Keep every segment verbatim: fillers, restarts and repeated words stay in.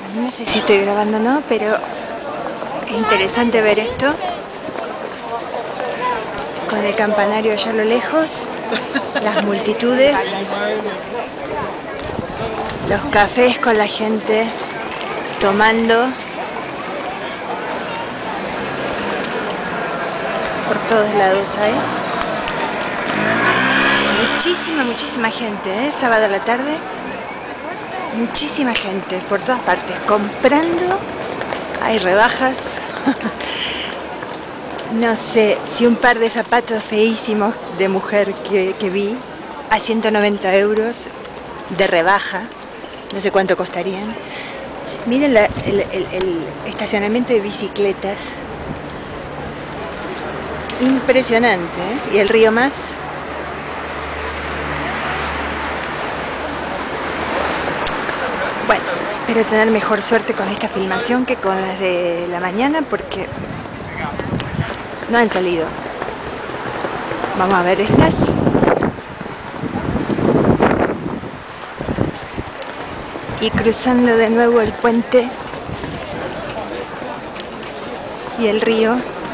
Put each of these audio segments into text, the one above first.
No sé si estoy grabando o no, pero es interesante ver esto. Con el campanario allá a lo lejos, las multitudes, los cafés con la gente tomando por todos lados hay. Muchísima, muchísima gente, ¿eh? Sábado a la tarde. Muchísima gente por todas partes, comprando. Hay rebajas. No sé si un par de zapatos feísimos de mujer que, que vi a ciento noventa euros de rebaja. No sé cuánto costarían. Miren la, el, el, el estacionamiento de bicicletas. Impresionante, ¿eh? Y el río más. Bueno, espero tener mejor suerte con esta filmación que con las de la mañana porque no han salido. Vamos a ver estas. Y cruzando de nuevo el puente y el río.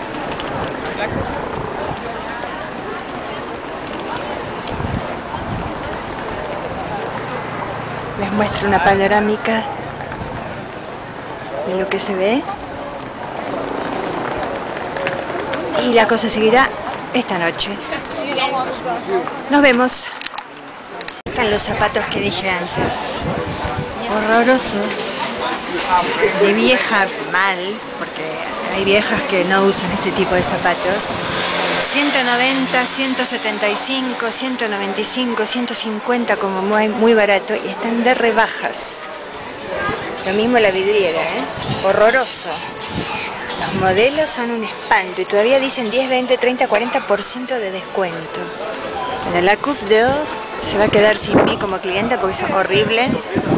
Les muestro una panorámica de lo que se ve. Y la cosa seguirá esta noche. Nos vemos. Están los zapatos que dije antes. Horrorosos. De vieja mal, porque hay viejas que no usan este tipo de zapatos. ciento noventa, ciento setenta y cinco, ciento noventa y cinco, ciento cincuenta como muy, muy barato y están de rebajas. Lo mismo la vidriera, ¿eh? Horroroso. Los modelos son un espanto y todavía dicen diez, veinte, treinta, cuarenta por ciento de descuento. Bueno, la Coupe d'Or se va a quedar sin mí como clienta porque es horrible.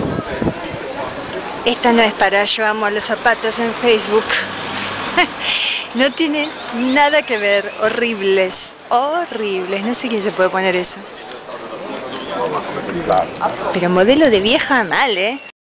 Esta no es para yo amo los zapatos en Facebook. No tienen nada que ver, horribles, horribles. No sé quién se puede poner eso. Pero modelo de vieja mal, ¿eh?